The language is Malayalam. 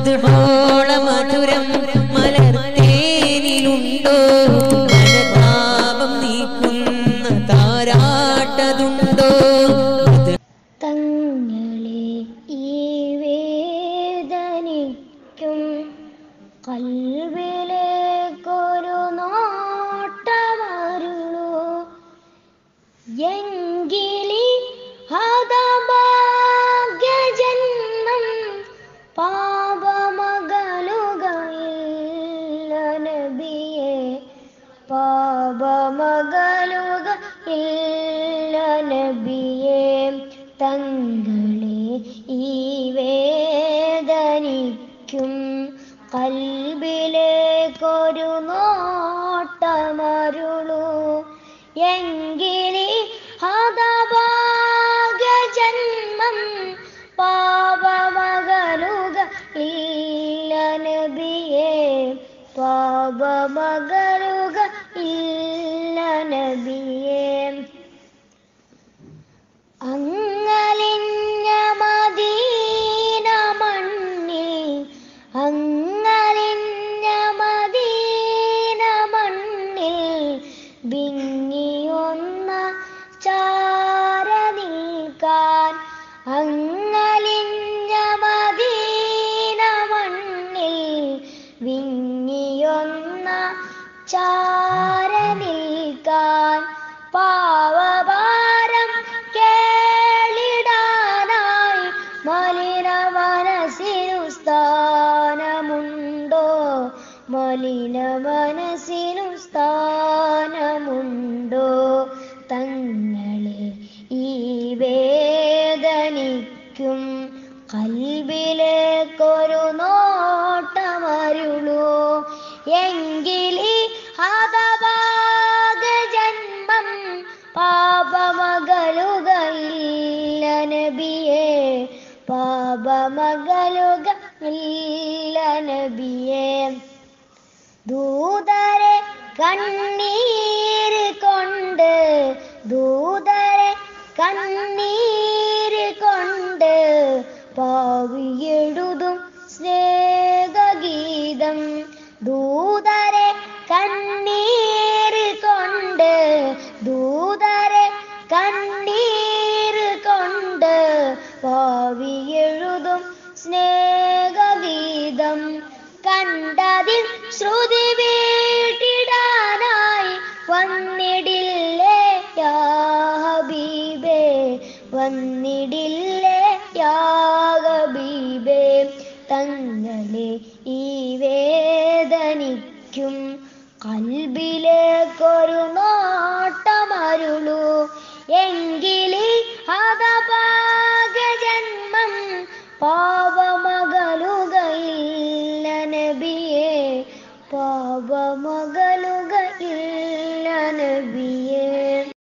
മധുഹോള മധുരം മലർത്തേനിലുണ്ടോ മനതാപം നീക്കുന്ന താരാട്ടതുണ്ടോ തങ്ങളെ ഈ വേദനിക്കും കൽവിലേക്കൊരു നോട്ടമരുളൂ എങ്കിലി ഹതഭാഗ്യജന്മം പാപമകലുകയില്ല നബിയേ പാപമകലുകയില്ല നബിയേ തങ്ങളെ ഈ വേദനിക്കും കൽബിലേക്കൊരു നോട്ടമരുളൂ എങ്കിലി ഹതഭാഗ്യജന്മം പാപമകലുകയില്ല നബിയേ പാപമകലുകയില്ല നബിയേ അങ്ങലിഞ്ഞ മദീന മണ്ണിൽ അങ്ങലിഞ്ഞ മദീന മണ്ണിൽ വിങ്ങിയൊന്ന ചാര നിൽക്കാൻ അങ്ങലിഞ്ഞ മദീന മണ്ണിൽ വിങ്ങിയൊന്ന ചാര നിൽക്കാൻ പാവഭാരം കേളിടാനായി മലിന മനസ്സിനു സ്ഥാനമുണ്ടോ മലിന മനസ്സിനു സ്ഥാനമുണ്ടോ തങ്ങളെ ഈ വേദനിക്കും കൽബിലേക്കൊരു നോട്ടമരുളൂ എങ്കിലി ഹതഭാഗ്യജന്മം പാപമകലുകയില്ല നബിയേ പാപമകലുകയില്ല നബിയേ ദൂതരെ കണ്ണീര് കൊണ്ട് ദൂതരെ കണ്ണീര് കൊണ്ട് പാവിയെഴുതും സ്നേഹഗീതം ദൂതരെ കണ്ണീര് കൊണ്ട് ദൂതരെ കണ്ണീര് കൊണ്ട് പാവിയെഴുതും സ്നേഹഗീതം കണ്ടതിൽ ശ്രുതി വീട്ടിടാനായി വന്നിടില്ലേ യാ ഹബീബേ വന്നിടില്ലേ യാ ഹബീബേ തങ്ങളെ ഈ വേദനിക്കും കൽബിലേക്കൊരു നോട്ടമരുളൂ എങ്കിലി ഹതഭാഗ്യജന്മം പാപമകലുകയില്ല നബിയേ പാപമകലുകയില്ല നബിയേ